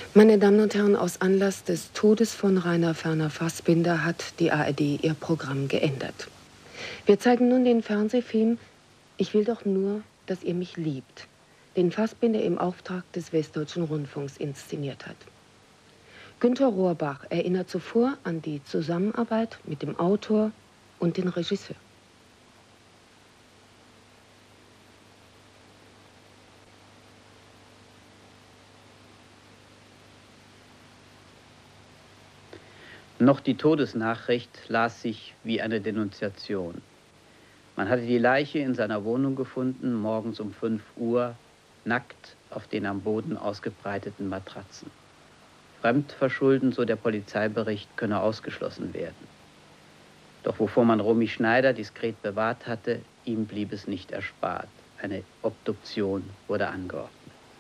Meine Damen und Herren, aus Anlass des Todes von Rainer Werner Fassbinder hat die ARD ihr Programm geändert. Wir zeigen nun den Fernsehfilm »Ich will doch nur, dass ihr mich liebt«, den Fassbinder im Auftrag des Westdeutschen Rundfunks inszeniert hat. Günter Rohrbach erinnert zuvor an die Zusammenarbeit mit dem Autor und dem Regisseur. Noch die Todesnachricht las sich wie eine Denunziation. Man hatte die Leiche in seiner Wohnung gefunden, morgens um 5 Uhr, nackt auf den am Boden ausgebreiteten Matratzen. Fremdverschulden, so der Polizeibericht, könne ausgeschlossen werden. Doch wovor man Romy Schneider diskret bewahrt hatte, ihm blieb es nicht erspart. Eine Obduktion wurde angeordnet.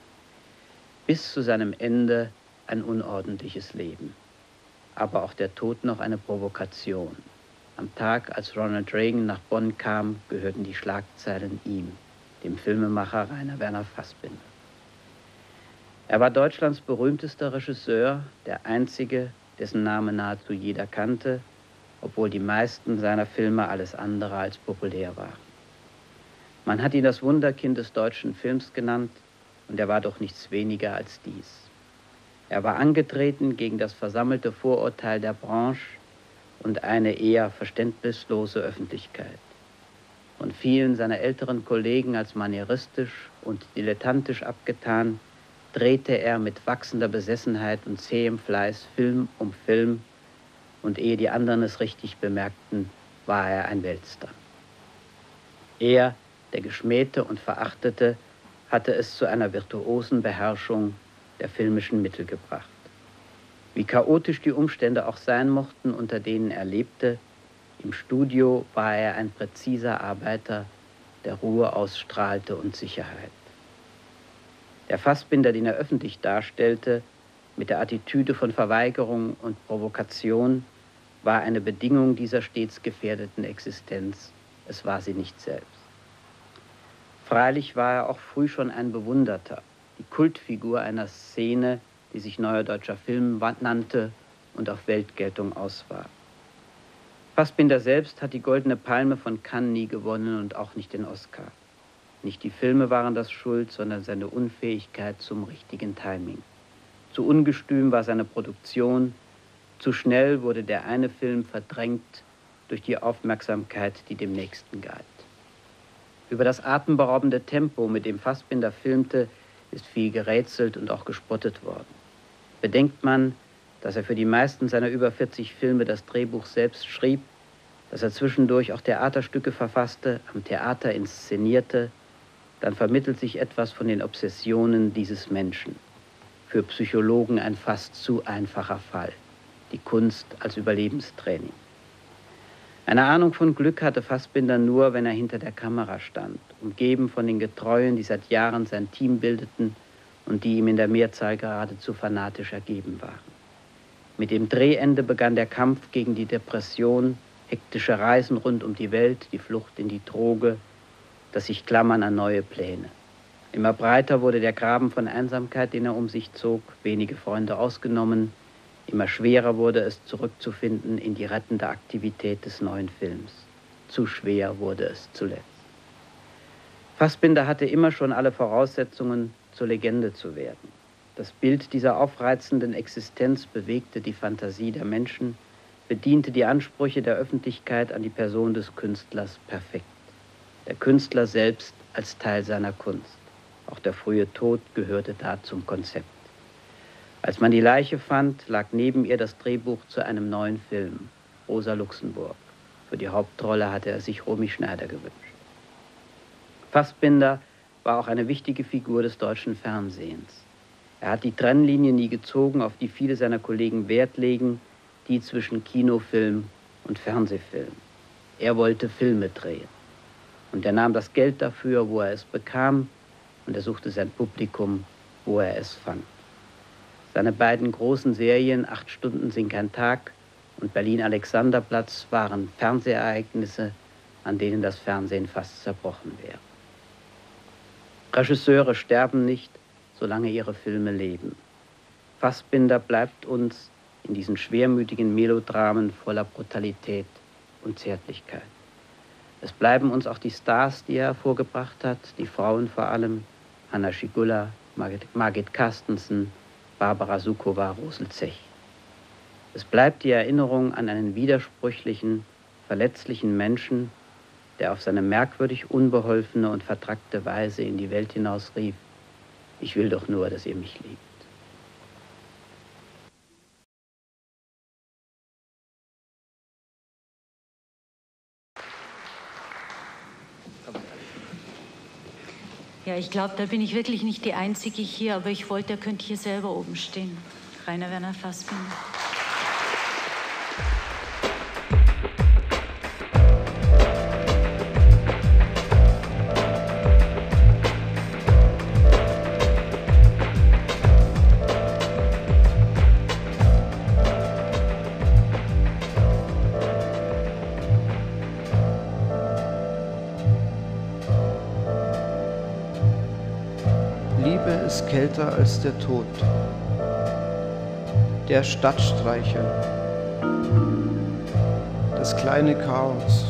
Bis zu seinem Ende ein unordentliches Leben. Aber auch der Tod noch eine Provokation. Am Tag, als Ronald Reagan nach Bonn kam, gehörten die Schlagzeilen ihm, dem Filmemacher Rainer Werner Fassbinder. Er war Deutschlands berühmtester Regisseur, der einzige, dessen Name nahezu jeder kannte, obwohl die meisten seiner Filme alles andere als populär waren. Man hat ihn das Wunderkind des deutschen Films genannt, und er war doch nichts weniger als dies. Er war angetreten gegen das versammelte Vorurteil der Branche und eine eher verständnislose Öffentlichkeit. Von vielen seiner älteren Kollegen als manieristisch und dilettantisch abgetan, drehte er mit wachsender Besessenheit und zähem Fleiß Film um Film, und ehe die anderen es richtig bemerkten, war er ein Weltstar. Er, der Geschmähte und Verachtete, hatte es zu einer virtuosen Beherrschung der filmischen Mittel gebracht. Wie chaotisch die Umstände auch sein mochten, unter denen er lebte, im Studio war er ein präziser Arbeiter, der Ruhe ausstrahlte und Sicherheit. Der Fassbinder, den er öffentlich darstellte, mit der Attitüde von Verweigerung und Provokation, war eine Bedingung dieser stets gefährdeten Existenz. Es war sie nicht selbst. Freilich war er auch früh schon ein Bewunderter, die Kultfigur einer Szene, die sich Neuer Deutscher Film nannte und auf Weltgeltung aus war. Fassbinder selbst hat die Goldene Palme von Cannes nie gewonnen und auch nicht den Oscar. Nicht die Filme waren das schuld, sondern seine Unfähigkeit zum richtigen Timing. Zu ungestüm war seine Produktion, zu schnell wurde der eine Film verdrängt durch die Aufmerksamkeit, die dem nächsten galt. Über das atemberaubende Tempo, mit dem Fassbinder filmte, ist viel gerätselt und auch gespottet worden. Bedenkt man, dass er für die meisten seiner über 40 Filme das Drehbuch selbst schrieb, dass er zwischendurch auch Theaterstücke verfasste, am Theater inszenierte, dann vermittelt sich etwas von den Obsessionen dieses Menschen. Für Psychologen ein fast zu einfacher Fall. Die Kunst als Überlebenstraining. Eine Ahnung von Glück hatte Fassbinder nur, wenn er hinter der Kamera stand, umgeben von den Getreuen, die seit Jahren sein Team bildeten und die ihm in der Mehrzahl geradezu fanatisch ergeben waren. Mit dem Drehende begann der Kampf gegen die Depression, hektische Reisen rund um die Welt, die Flucht in die Droge, das sich Klammern an neue Pläne. Immer breiter wurde der Graben von Einsamkeit, den er um sich zog, wenige Freunde ausgenommen. Immer schwerer wurde es, zurückzufinden in die rettende Aktivität des neuen Films. Zu schwer wurde es zuletzt. Fassbinder hatte immer schon alle Voraussetzungen, zur Legende zu werden. Das Bild dieser aufreizenden Existenz bewegte die Fantasie der Menschen, bediente die Ansprüche der Öffentlichkeit an die Person des Künstlers perfekt. Der Künstler selbst als Teil seiner Kunst. Auch der frühe Tod gehörte da zum Konzept. Als man die Leiche fand, lag neben ihr das Drehbuch zu einem neuen Film, Rosa Luxemburg. Für die Hauptrolle hatte er sich Romy Schneider gewünscht. Fassbinder war auch eine wichtige Figur des deutschen Fernsehens. Er hat die Trennlinie nie gezogen, auf die viele seiner Kollegen Wert legen, die zwischen Kinofilm und Fernsehfilm. Er wollte Filme drehen. Und er nahm das Geld dafür, wo er es bekam, und er suchte sein Publikum, wo er es fand. Seine beiden großen Serien 8 Stunden sind kein Tag und Berlin-Alexanderplatz waren Fernsehereignisse, an denen das Fernsehen fast zerbrochen wäre. Regisseure sterben nicht, solange ihre Filme leben. Fassbinder bleibt uns in diesen schwermütigen Melodramen voller Brutalität und Zärtlichkeit. Es bleiben uns auch die Stars, die er hervorgebracht hat, die Frauen vor allem, Hanna Schygulla, Margit Carstensen, Barbara Sukowa, Rosl Zech. Es bleibt die Erinnerung an einen widersprüchlichen, verletzlichen Menschen, der auf seine merkwürdig unbeholfene und vertrackte Weise in die Welt hinaus rief: Ich will doch nur, dass ihr mich liebt. Ja, ich glaube, da bin ich wirklich nicht die Einzige hier, aber ich wollte, er könnte hier selber oben stehen. Rainer Werner Fassbinder. Liebe ist kälter als der Tod. Der Stadtstreicher. Das kleine Chaos.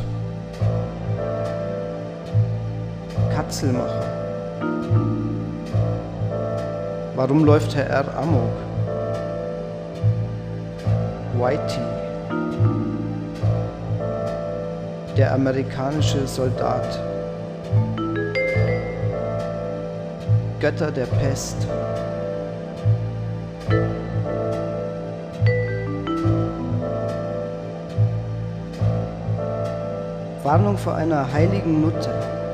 Katzelmacher. Warum läuft Herr R. amok? Whitey. Der amerikanische Soldat. Götter der Pest. Warnung vor einer heiligen Nutte.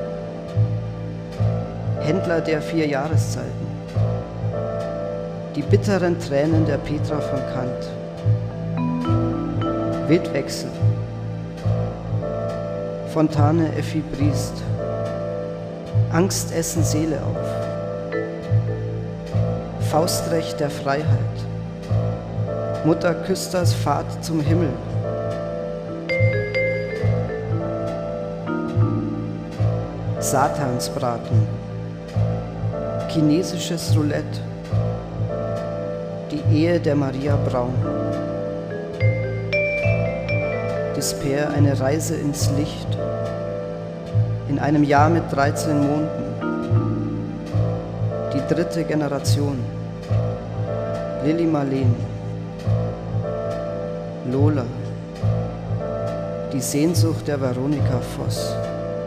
Händler der 4 Jahreszeiten. Die bitteren Tränen der Petra von Kant. Wildwechsel. Fontane Effi Briest. Angst essen Seele auf. Faustrecht der Freiheit. Mutter Küsters Fahrt zum Himmel. Satansbraten. Chinesisches Roulette. Die Ehe der Maria Braun. Despair, eine Reise ins Licht. In einem Jahr mit 13 Monden. Die 3. Generation. Lili Marleen. Lola. Die Sehnsucht der Veronika Voss.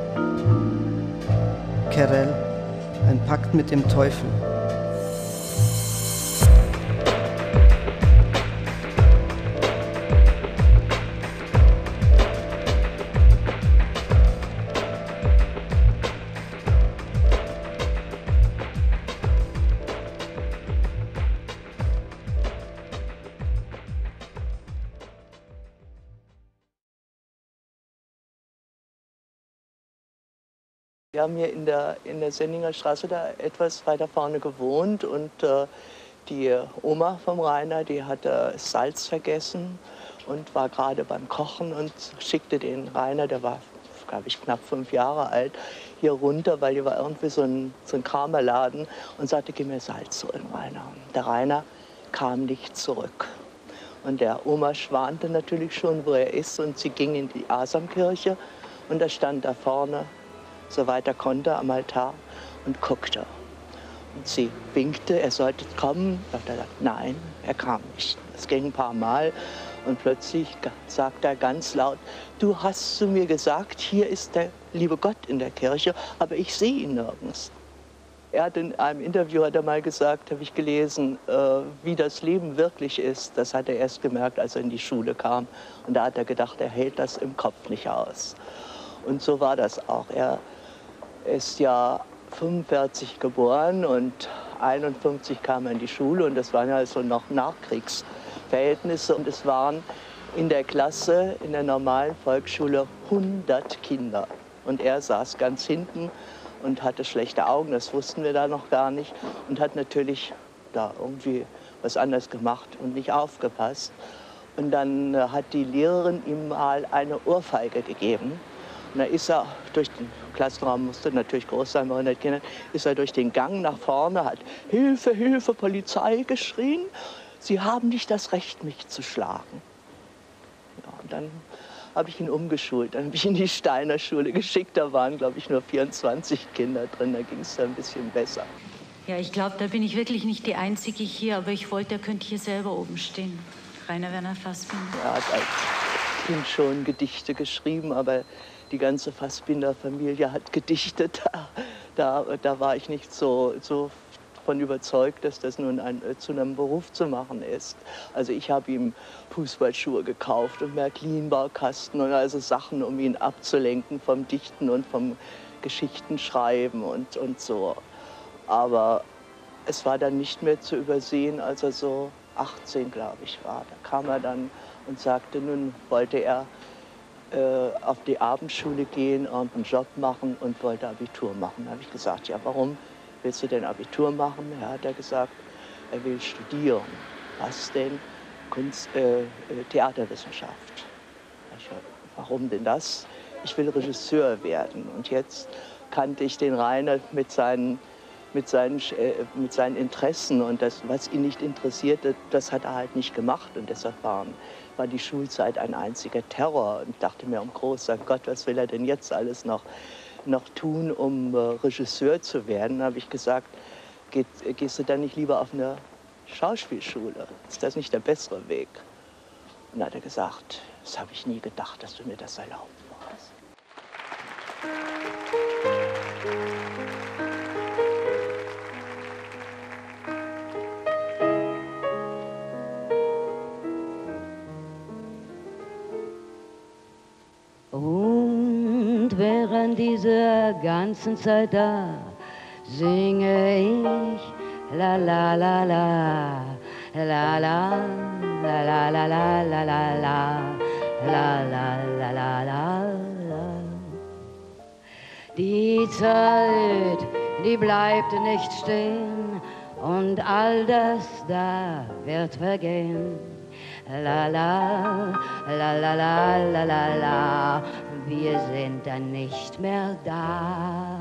Kerel. Ein Pakt mit dem Teufel. Wir haben hier in der Senninger Straße da etwas weiter vorne gewohnt und die Oma vom Rainer, die hatte Salz vergessen und war gerade beim Kochen und schickte den Rainer, der war, glaube ich, knapp 5 Jahre alt, hier runter, weil hier war irgendwie so ein Kramerladen und sagte, gib mir Salz holen, Rainer. Und der Rainer kam nicht zurück. Und der Oma schwante natürlich schon, wo er ist, und sie ging in die Asamkirche und er stand da vorne, soweit er konnte, am Altar und guckte. Und sie winkte, er sollte kommen. Und er sagte, nein, er kam nicht. Es ging ein paar Mal und plötzlich sagt er ganz laut, du hast zu mir gesagt, hier ist der liebe Gott in der Kirche, aber ich sehe ihn nirgends. Er hat in einem Interview hat er mal gesagt, habe ich gelesen, wie das Leben wirklich ist. Das hat er erst gemerkt, als er in die Schule kam. Und da hat er gedacht, er hält das im Kopf nicht aus. Und so war das auch. Er ist ja 45 geboren und 51 kam er in die Schule und das waren ja also noch Nachkriegsverhältnisse und es waren in der Klasse, in der normalen Volksschule 100 Kinder und er saß ganz hinten und hatte schlechte Augen, das wussten wir da noch gar nicht und hat natürlich da irgendwie was anderes gemacht und nicht aufgepasst und dann hat die Lehrerin ihm mal eine Ohrfeige gegeben. Und da ist er durch den Klassenraum, musste natürlich groß sein bei 100 Kindern, ist er durch den Gang nach vorne, hat Hilfe, Hilfe, Polizei geschrien. Sie haben nicht das Recht, mich zu schlagen. Ja, und dann habe ich ihn umgeschult. Dann habe ich ihn in die Steiner Schule geschickt. Da waren, glaube ich, nur 24 Kinder drin. Da ging es dann ein bisschen besser. Ja, ich glaube, da bin ich wirklich nicht die Einzige hier, aber ich wollte, er könnte hier selber oben stehen. Rainer Werner Fassbinder. Er hat als Kind schon Gedichte geschrieben, aber die ganze Fassbinder-Familie hat gedichtet. Da war ich nicht so von überzeugt, dass das nun zu einem Beruf zu machen ist. Also ich habe ihm Fußballschuhe gekauft und Märklin-Baukasten und also Sachen, um ihn abzulenken vom Dichten und vom Geschichtenschreiben und so. Aber es war dann nicht mehr zu übersehen, als er so 18, glaube ich, war. Da kam er dann und sagte, nun wollte er auf die Abendschule gehen und einen Job machen und wollte Abitur machen. Da habe ich gesagt, ja, warum willst du denn Abitur machen? Ja, hat er gesagt, er will studieren. Was denn? Theaterwissenschaft. Ich, warum denn das? Ich will Regisseur werden. Und jetzt kannte ich den Rainer mit seinen Interessen und das, was ihn nicht interessierte, das hat er halt nicht gemacht. Und deshalb war die Schulzeit ein einziger Terror. Und ich dachte mir, um großer Gott, was will er denn jetzt alles noch tun, um Regisseur zu werden? Da habe ich gesagt, gehst du dann nicht lieber auf eine Schauspielschule? Ist das nicht der bessere Weg? Und da hat er gesagt, das habe ich nie gedacht, dass du mir das erlauben würdest. Und während dieser ganzen Zeit da singe ich la la la la la la la la la la la la la la la la la. Die Zeit, die bleibt nicht stehen und all das da wird vergehen. La la, la la la la la la, wir sind dann nicht mehr da.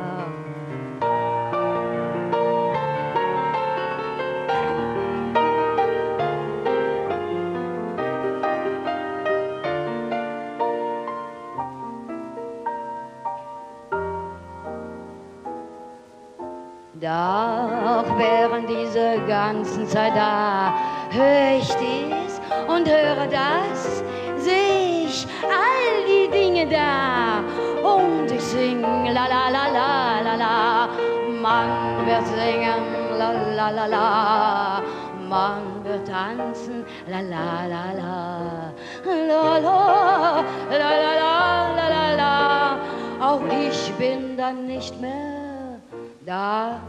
Doch während dieser ganzen Zeit da höre ich dies und höre das, sehe ich all die Dinge da und ich sing la la la la la la. Man wird singen la la la la, man wird tanzen la la la la, la la la la la la la. Auch ich bin dann nicht mehr da.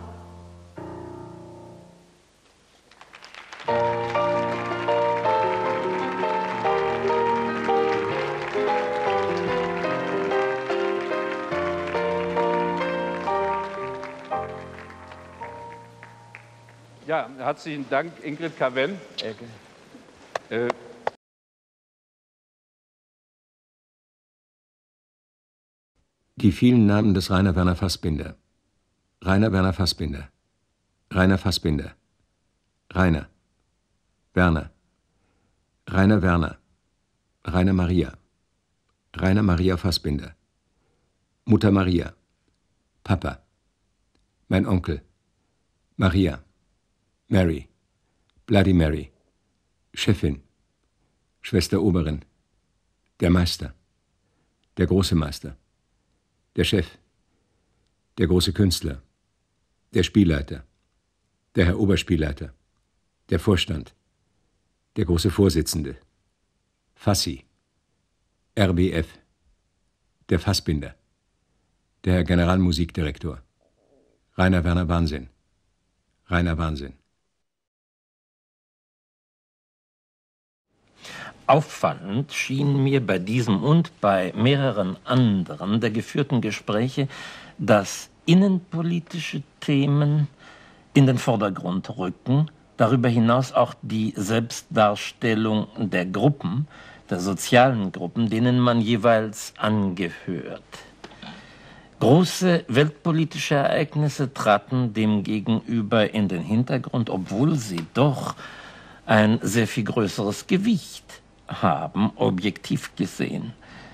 Ja, herzlichen Dank, Ingrid Caven. Die vielen Namen des Rainer Werner Fassbinder. Rainer Werner Fassbinder. Rainer Fassbinder. Rainer. Werner. Rainer Werner. Rainer Maria. Rainer Maria Fassbinder. Mutter Maria. Papa. Mein Onkel. Maria. Mary. Bloody Mary. Chefin. Schwester Oberin. Der Meister. Der große Meister. Der Chef. Der große Künstler. Der Spielleiter. Der Herr Oberspielleiter. Der Vorstand. Der große Vorsitzende. Fassi. RBF. Der Fassbinder. Der Herr Generalmusikdirektor. Rainer Werner Wahnsinn. Rainer Wahnsinn. Auffallend schien mir bei diesem und bei mehreren anderen der geführten Gespräche, dass innenpolitische Themen in den Vordergrund rücken, darüber hinaus auch die Selbstdarstellung der Gruppen, der sozialen Gruppen, denen man jeweils angehört. Große weltpolitische Ereignisse traten demgegenüber in den Hintergrund, obwohl sie doch ein sehr viel größeres Gewicht haben, objektiv gesehen.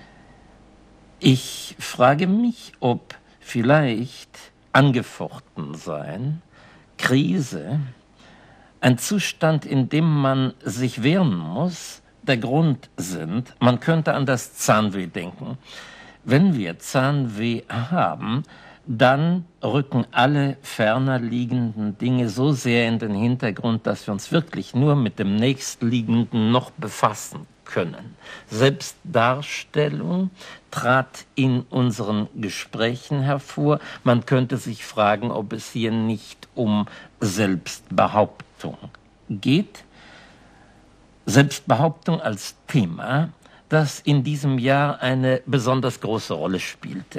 Ich frage mich, ob vielleicht angefochten sein, Krise, ein Zustand, in dem man sich wehren muss, der Grund sind. Man könnte an das Zahnweh denken. Wenn wir Zahnweh haben, dann rücken alle ferner liegenden Dinge so sehr in den Hintergrund, dass wir uns wirklich nur mit dem nächstliegenden noch befassen können. Selbstdarstellung trat in unseren Gesprächen hervor. Man könnte sich fragen, ob es hier nicht um Selbstbehauptung geht. Selbstbehauptung als Thema, das in diesem Jahr eine besonders große Rolle spielte.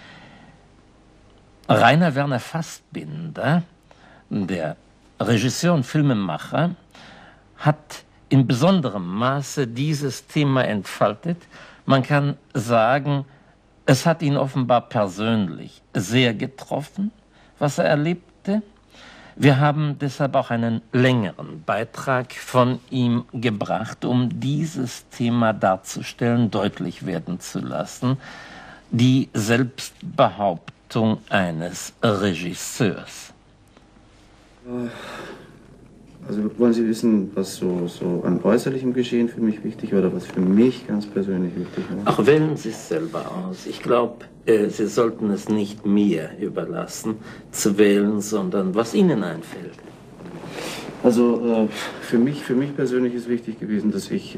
Rainer Werner Fassbinder, der Regisseur und Filmemacher, hat in besonderem Maße dieses Thema entfaltet. Man kann sagen, es hat ihn offenbar persönlich sehr getroffen, was er erlebte. Wir haben deshalb auch einen längeren Beitrag von ihm gebracht, um dieses Thema darzustellen, deutlich werden zu lassen. Die Selbstbehauptung eines Regisseurs. Also wollen Sie wissen, was so an äußerlichem Geschehen für mich wichtig war oder was für mich ganz persönlich wichtig war? Ach, wählen Sie es selber aus. Ich glaube, Sie sollten es nicht mir überlassen, zu wählen, sondern was Ihnen einfällt. Also für mich persönlich ist wichtig gewesen, dass ich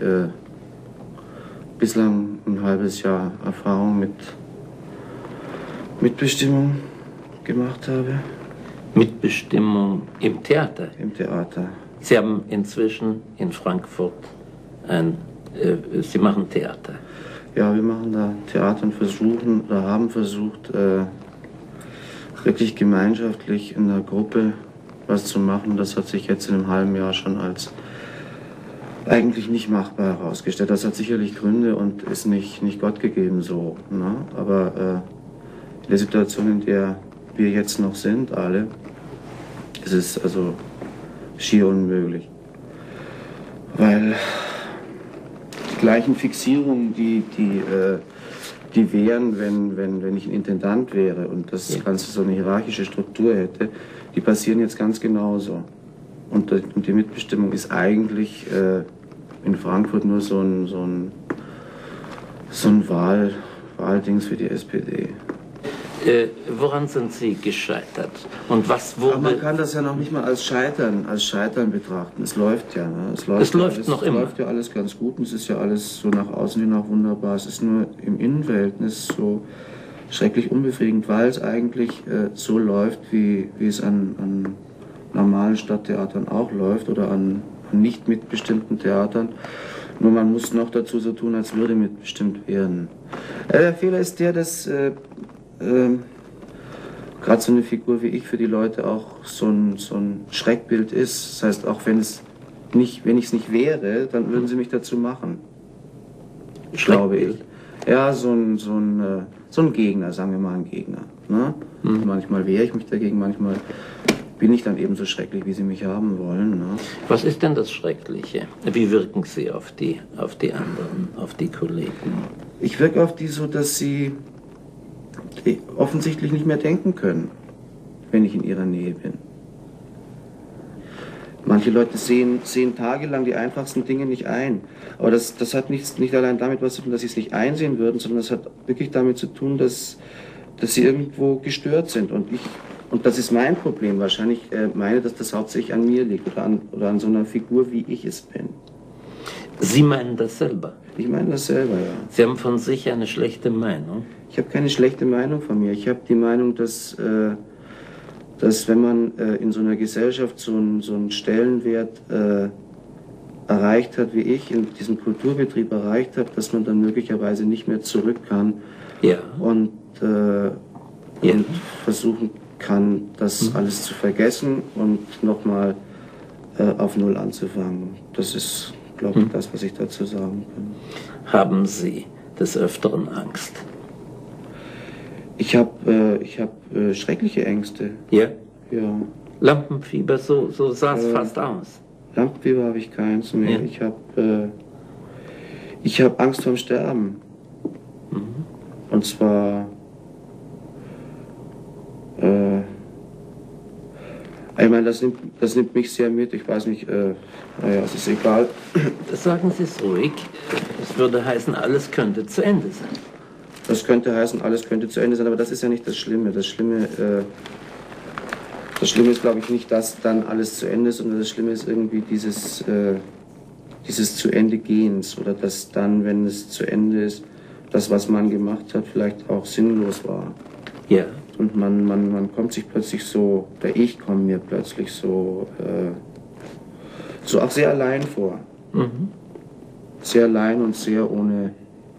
bislang ein halbes Jahr Erfahrung mit Mitbestimmung gemacht habe. Mitbestimmung im Theater? Im Theater. Sie haben inzwischen in Frankfurt Sie machen Theater? Ja, wir machen da Theater und versuchen oder haben versucht, wirklich gemeinschaftlich in der Gruppe was zu machen. Das hat sich jetzt in einem halben Jahr schon als eigentlich nicht machbar herausgestellt. Das hat sicherlich Gründe und ist nicht Gott gegeben so. Ne? Aber in der Situation, in der wir jetzt noch sind, alle, ist es also schier unmöglich. Weil die gleichen Fixierungen, die wären, wenn ich ein Intendant wäre und das Ganze so eine hierarchische Struktur hätte, die passieren jetzt ganz genauso. Und die Mitbestimmung ist eigentlich in Frankfurt nur so ein Wahldings für die SPD. Woran sind Sie gescheitert? Und was wurde... Aber man kann das ja noch nicht mal als Scheitern betrachten. Es läuft ja. Ne? Es läuft noch immer. Es läuft ja alles ganz gut und es ist ja alles so nach außen hin auch wunderbar. Es ist nur im Innenverhältnis so schrecklich unbefriedigend, weil es eigentlich so läuft, wie es an normalen Stadttheatern auch läuft oder an nicht mitbestimmten Theatern. Nur man muss noch dazu so tun, als würde mitbestimmt werden. Der Fehler ist der, dass gerade so eine Figur wie ich für die Leute auch so ein Schreckbild ist. Das heißt, auch wenn ich es nicht wäre, dann würden sie mich dazu machen. Glaube ich. Ja, so ein Gegner, sagen wir mal ein Gegner. Ne? Manchmal wehre ich mich dagegen, manchmal bin ich dann ebenso schrecklich, wie sie mich haben wollen. Ne? Was ist denn das Schreckliche? Wie wirken Sie auf die anderen, auf die Kollegen? Ich wirke auf die so, dass sie offensichtlich nicht mehr denken können, wenn ich in ihrer Nähe bin. Manche Leute sehen tagelang die einfachsten Dinge nicht ein. Aber das hat nicht allein damit was zu tun, dass sie es nicht einsehen würden, sondern das hat wirklich damit zu tun, dass sie irgendwo gestört sind. Und das ist mein Problem. Wahrscheinlich meine, dass das hauptsächlich an mir liegt oder an so einer Figur, wie ich es bin. Sie meinen das selber? Ich meine das selber, ja. Sie haben von sich eine schlechte Meinung? Ich habe keine schlechte Meinung von mir. Ich habe die Meinung, dass wenn man in so einer Gesellschaft so einen Stellenwert erreicht hat, wie ich in diesem Kulturbetrieb erreicht habe, dass man dann möglicherweise nicht mehr zurück kann und versuchen kann, das alles zu vergessen und nochmal auf Null anzufangen. Das ist glaube ich, das, was ich dazu sagen kann. Haben Sie des Öfteren Angst? Ich habe schreckliche Ängste. Ja? Ja. Lampenfieber, so sah es fast aus. Lampenfieber habe ich keins mehr. Ja. Ich hab Angst vorm Sterben. Und zwar, ich meine, das nimmt mich sehr mit. Ich weiß nicht, naja, es ist egal. Sagen Sie es ruhig. Es würde heißen, alles könnte zu Ende sein. Das könnte heißen, alles könnte zu Ende sein, aber das ist ja nicht das Schlimme. Das Schlimme ist, glaube ich, nicht, dass dann alles zu Ende ist, sondern das Schlimme ist irgendwie dieses zu Ende Gehens oder dass dann, wenn es zu Ende ist, das, was man gemacht hat, vielleicht auch sinnlos war. Ja. Und man kommt sich plötzlich so, oder ich komme mir plötzlich so auch sehr allein vor. Sehr allein und sehr ohne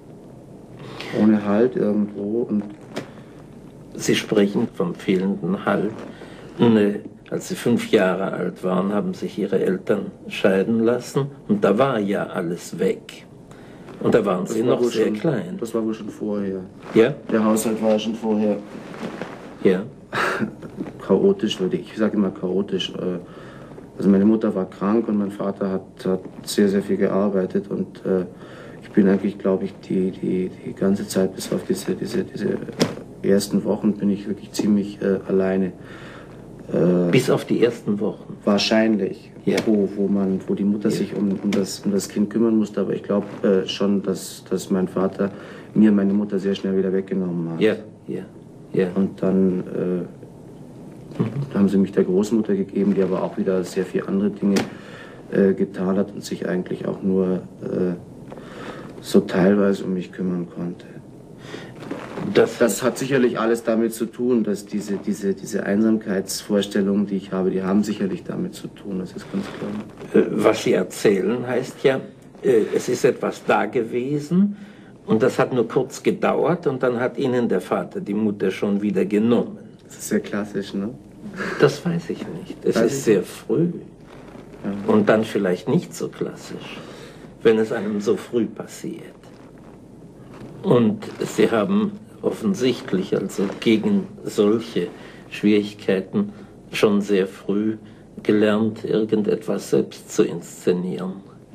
Halt irgendwo. Und Sie sprechen vom fehlenden Halt. Als Sie 5 Jahre alt waren, haben sich Ihre Eltern scheiden lassen und da war ja alles weg. Und da waren Sie noch sehr klein. Das war wohl schon vorher. Ja? Der Haushalt war schon vorher. Ja. Chaotisch, ich sage immer chaotisch. Also meine Mutter war krank und mein Vater hat sehr, sehr viel gearbeitet und ich bin eigentlich, glaube ich, die ganze Zeit bis auf diese ersten Wochen bin ich wirklich ziemlich alleine. Bis auf die ersten Wochen? Wahrscheinlich, ja. wo die Mutter sich um das Kind kümmern musste, aber ich glaube schon, dass mein Vater mir meine Mutter sehr schnell wieder weggenommen hat. Ja, ja, ja. Und dann haben sie mich der Großmutter gegeben, die aber auch wieder sehr viele andere Dinge getan hat und sich eigentlich auch nur so teilweise um mich kümmern konnte. Das hat sicherlich alles damit zu tun, dass diese Einsamkeitsvorstellungen, die ich habe, die haben sicherlich damit zu tun, das ist ganz klar. Was Sie erzählen, heißt ja, es ist etwas da gewesen und das hat nur kurz gedauert und dann hat Ihnen der Vater die Mutter schon wieder genommen. Das ist sehr klassisch, ne? Das weiß ich nicht. Es ist sehr früh. Ja. Und dann vielleicht nicht so klassisch, wenn es einem so früh passiert. Und Sie haben offensichtlich also gegen solche Schwierigkeiten schon sehr früh gelernt, irgendetwas selbst zu inszenieren.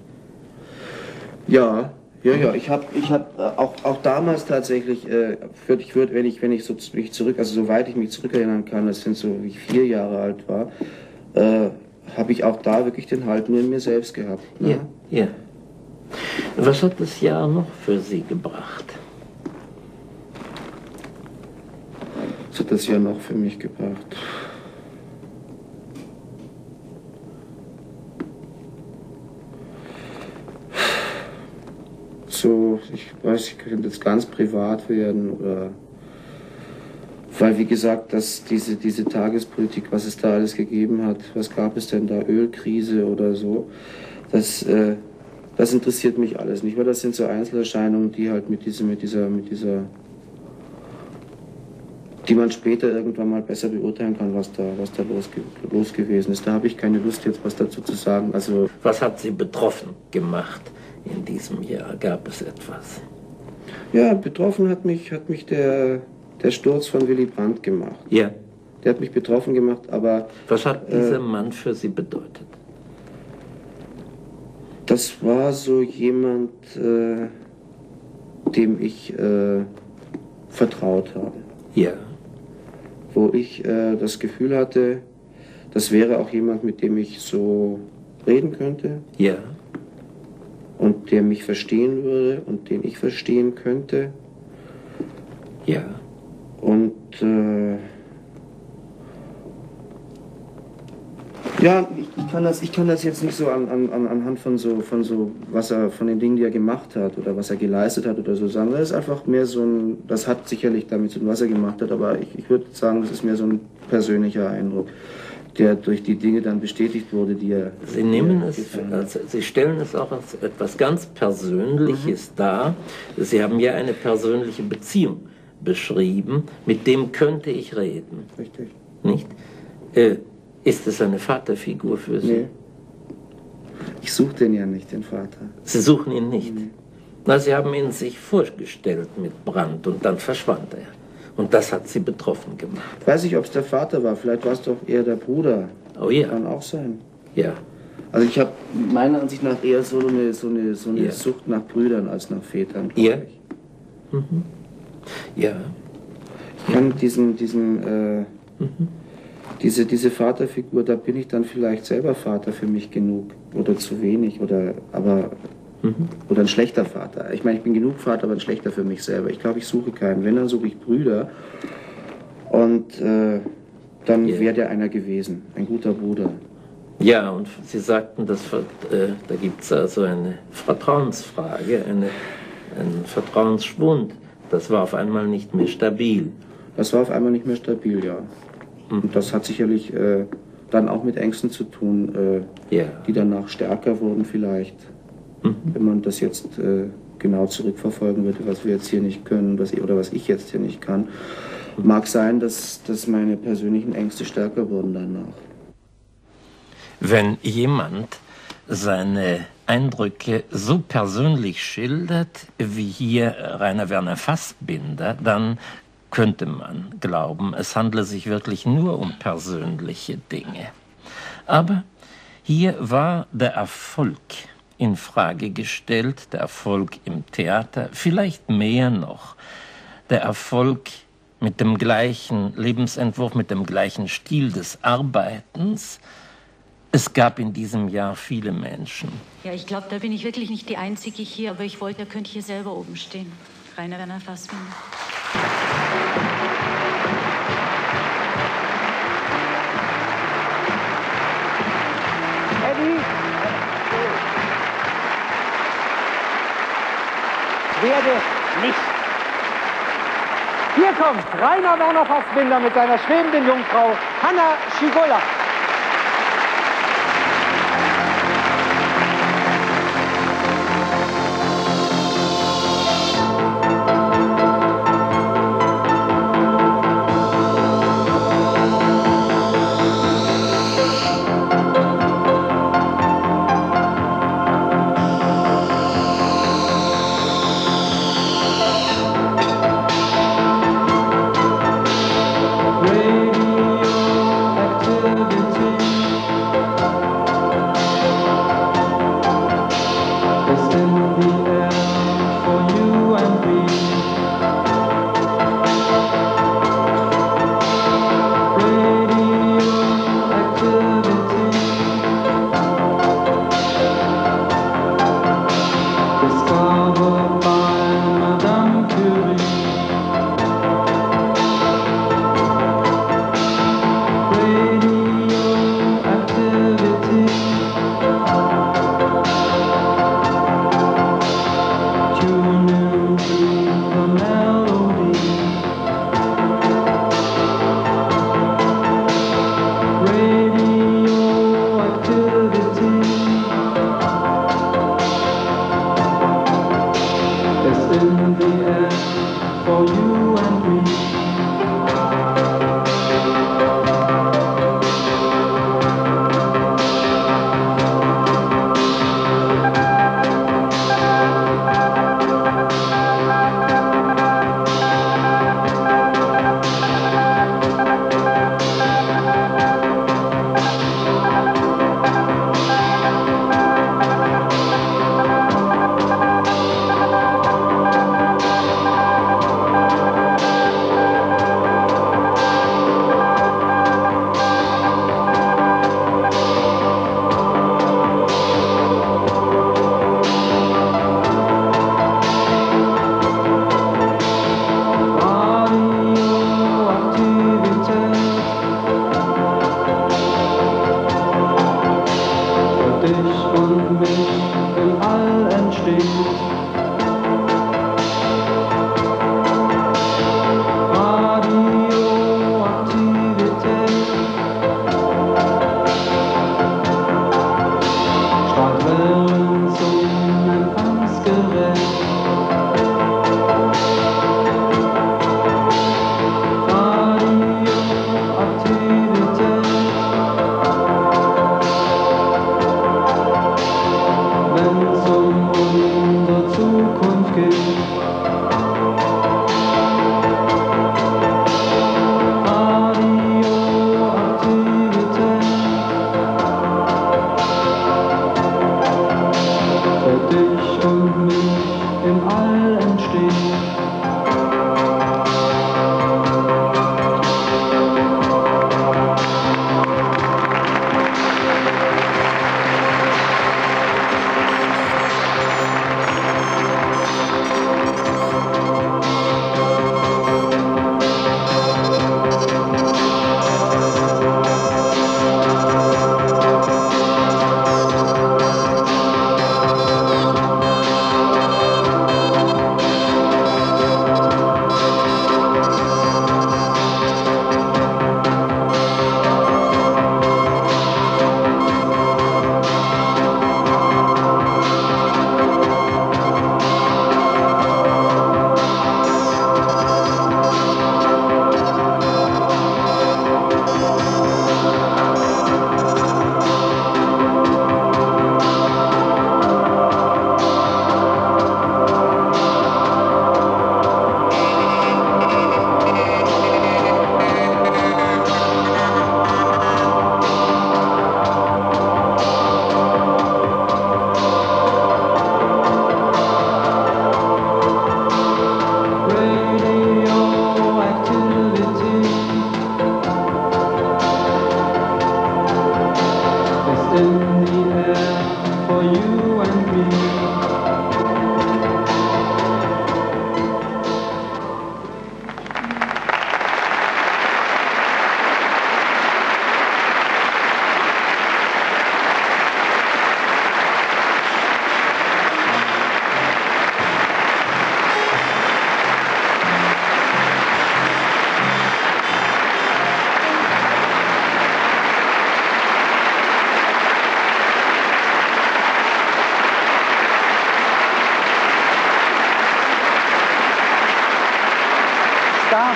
Ja. Ich habe auch damals tatsächlich, wenn ich mich zurück, also soweit ich mich zurückerinnern kann, das sind so wie ich 4 Jahre alt war, habe ich auch da wirklich den Halt nur in mir selbst gehabt. Ne? Ja, ja. Was hat das Jahr noch für Sie gebracht? Was hat das Jahr noch für mich gebracht? So, ich weiß, ich könnte jetzt ganz privat werden oder weil wie gesagt, dass diese Tagespolitik, was es da alles gegeben hat, was gab es denn da, Ölkrise oder so, das interessiert mich alles nicht, weil das sind so Einzelerscheinungen, die halt die man später irgendwann mal besser beurteilen kann, was da los gewesen ist. Da habe ich keine Lust jetzt was dazu zu sagen. Also was hat Sie betroffen gemacht in diesem Jahr? Gab es etwas? Ja, betroffen hat mich der Sturz von Willy Brandt gemacht. Ja. Der hat mich betroffen gemacht, aber... Was hat dieser Mann für Sie bedeutet? Das war so jemand, dem ich vertraut habe. Ja. Wo ich das Gefühl hatte, das wäre auch jemand, mit dem ich so reden könnte. Ja. Und der mich verstehen würde und den ich verstehen könnte. Ja. Und ja, ich kann das jetzt nicht so anhand von den Dingen, die er gemacht hat oder was er geleistet hat oder so sagen. Das ist einfach mehr so das hat sicherlich damit zu tun, was er gemacht hat, aber ich würde sagen, das ist mehr so ein persönlicher Eindruck, der durch die Dinge dann bestätigt wurde, die er... Sie stellen es auch als etwas ganz Persönliches dar. Sie haben ja eine persönliche Beziehung beschrieben, mit dem könnte ich reden. Richtig. Nicht? Ist es eine Vaterfigur für Sie? Nee. Ich suche den ja nicht, den Vater. Sie suchen ihn nicht? Nee. Na, Sie haben ihn sich vorgestellt mit Brandt und dann verschwand er. Und das hat Sie betroffen gemacht. Ich weiß nicht, ob es der Vater war. Vielleicht war es doch eher der Bruder. Oh ja. Kann auch sein. Ja. Also ich habe meiner Ansicht nach eher so eine Sucht nach Brüdern als nach Vätern. Ja. Mhm. Ja. Ich kann diese Vaterfigur, da bin ich dann vielleicht selber Vater für mich genug oder zu wenig oder ein schlechter Vater. Ich meine, ich bin genug Vater, aber ein schlechter für mich selber. Ich glaube, ich suche keinen. Wenn, dann suche ich Brüder und dann wäre der einer gewesen, ein guter Bruder. Ja, und Sie sagten, da gibt es also eine Vertrauensfrage, einen Vertrauensschwund. Das war auf einmal nicht mehr stabil. Das war auf einmal nicht mehr stabil, ja. Und das hat sicherlich dann auch mit Ängsten zu tun, die danach stärker wurden vielleicht. Wenn man das jetzt genau zurückverfolgen würde, was wir jetzt hier nicht können, was ich jetzt hier nicht kann. Mag sein, dass meine persönlichen Ängste stärker wurden danach. Wenn jemand seine Eindrücke so persönlich schildert, wie hier Rainer Werner Fassbinder, dann könnte man glauben, es handle sich wirklich nur um persönliche Dinge. Aber hier war der Erfolg in Frage gestellt, der Erfolg im Theater, vielleicht mehr noch, der Erfolg mit dem gleichen Lebensentwurf, mit dem gleichen Stil des Arbeitens. Es gab in diesem Jahr viele Menschen. Ja, ich glaube, da bin ich wirklich nicht die Einzige hier, aber ich wollte, er könnte hier selber oben stehen. Rainer Werner Fassbinder. Eddie! Werde nicht. Hier kommt Rainer Werner Fassbinder mit seiner schwebenden Jungfrau Hanna Schigolla.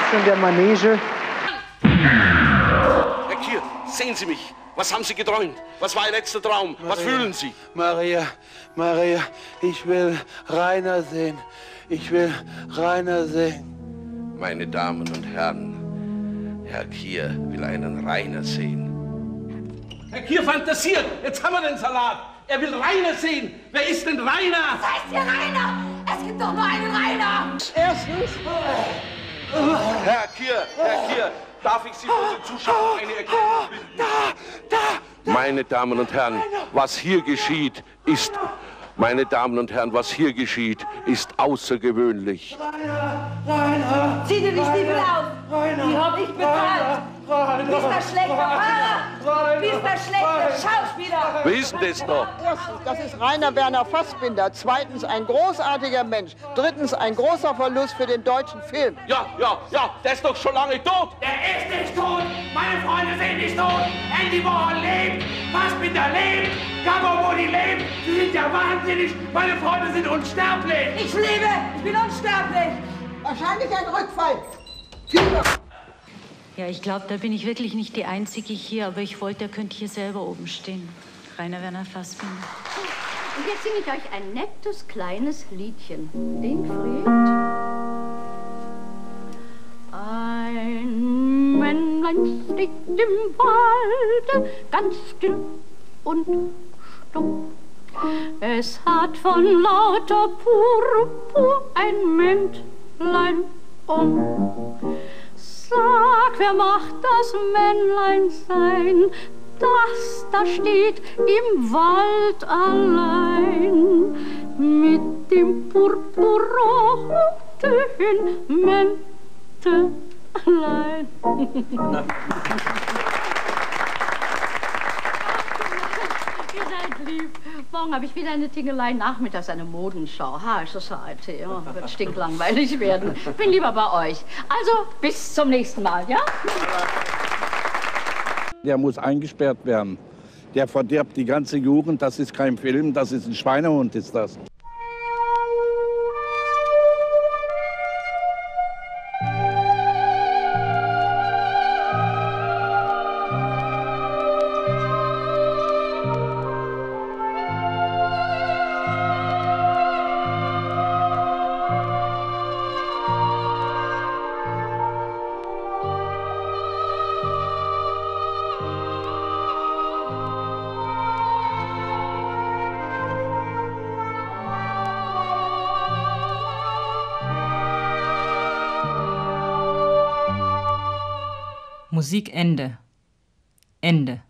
in der Manege. Herr Kier, sehen Sie mich. Was haben Sie geträumt? Was war Ihr letzter Traum? Maria, was fühlen Sie? Maria, ich will Rainer sehen. Ich will Rainer sehen. Meine Damen und Herren, Herr Kier will einen Rainer sehen. Herr Kier fantasiert. Jetzt haben wir den Salat. Er will Rainer sehen. Wer ist denn Rainer? Was heißt hier Rainer? Es gibt doch nur einen Rainer. Erstens. Herr Kier, darf ich Sie von den Zuschauern eine Erklärung bitten? Meine Damen und Herren, was hier geschieht, ist... Meine Damen und Herren, was hier geschieht, ist außergewöhnlich. Rainer! Zieh dir die Stiefel aus! Die hab ich bezahlt! Du bist der schlechte Fahrer! Du bist der schlechte Schauspieler! Wer ist denn das noch? Erstens, das ist Rainer Werner Fassbinder. Zweitens, ein großartiger Mensch. Drittens, ein großer Verlust für den deutschen Film. Ja, der ist doch schon lange tot. Der ist nicht tot! Meine Freunde sind nicht tot! Andy Warhol lebt! Fassbinder lebt! Gabor Modi lebt! Sie sind ja wahnsinnig! Meine Freunde sind unsterblich! Ich lebe! Ich bin unsterblich! Wahrscheinlich ein Rückfall. Ja, ich glaube, da bin ich wirklich nicht die Einzige hier, aber ich wollte, er könnte hier selber oben stehen. Rainer Werner Fassbinder. Und jetzt singe ich euch ein nettes, kleines Liedchen. Ingfried. Ein Männlein steht im Walde, ganz still und stumm. Es hat von lauter Purpur ein Mäntlein um. Sag, wer macht das Männlein sein, das da steht im Wald allein, mit dem purpurroten Mäntelein. Ihr seid lieb. Morgen habe ich wieder eine Tingelei, nachmittags eine Modenschau. High Society. Ja, wird stinklangweilig werden. Bin lieber bei euch. Also, bis zum nächsten Mal, ja? Der muss eingesperrt werden. Der verdirbt die ganze Jugend. Das ist kein Film, das ist ein Schweinehund, ist das. Musik Ende. Ende.